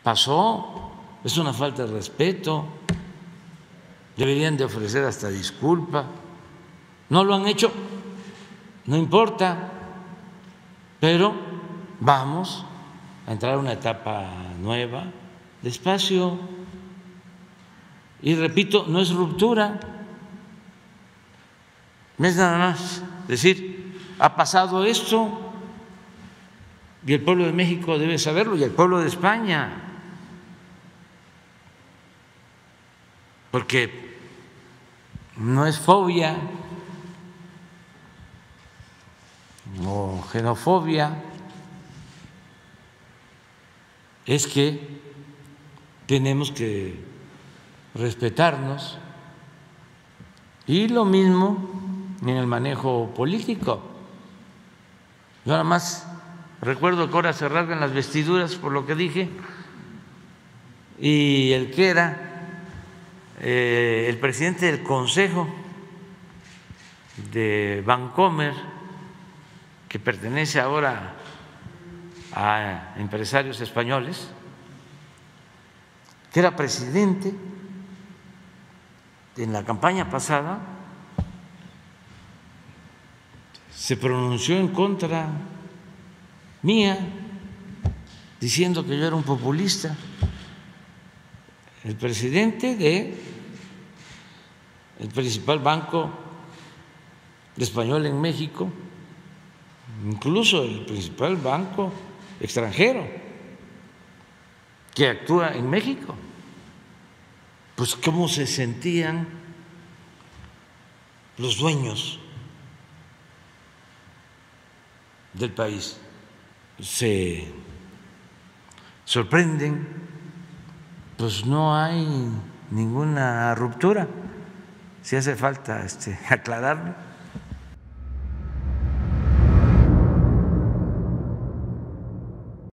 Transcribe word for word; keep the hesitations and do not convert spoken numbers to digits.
pasó, es una falta de respeto, deberían de ofrecer hasta disculpa. No lo han hecho, no importa, pero vamos a entrar a una etapa nueva, despacio. Y repito, no es ruptura, no es nada más decir, ha pasado esto y el pueblo de México debe saberlo y el pueblo de España, porque no es fobia o xenofobia, es que tenemos que respetarnos, y lo mismo en el manejo político. Yo nada más recuerdo que ahora se rasgan las vestiduras por lo que dije, y el que era eh, el presidente del Consejo de Bancomer, que pertenece ahora a empresarios españoles, que era presidente en la campaña pasada, se pronunció en contra mía, diciendo que yo era un populista. El presidente de el principal banco español en México, incluso el principal banco extranjero que actúa en México. Pues cómo se sentían los dueños del país, se sorprenden. Pues no hay ninguna ruptura, si hace falta este, aclararlo.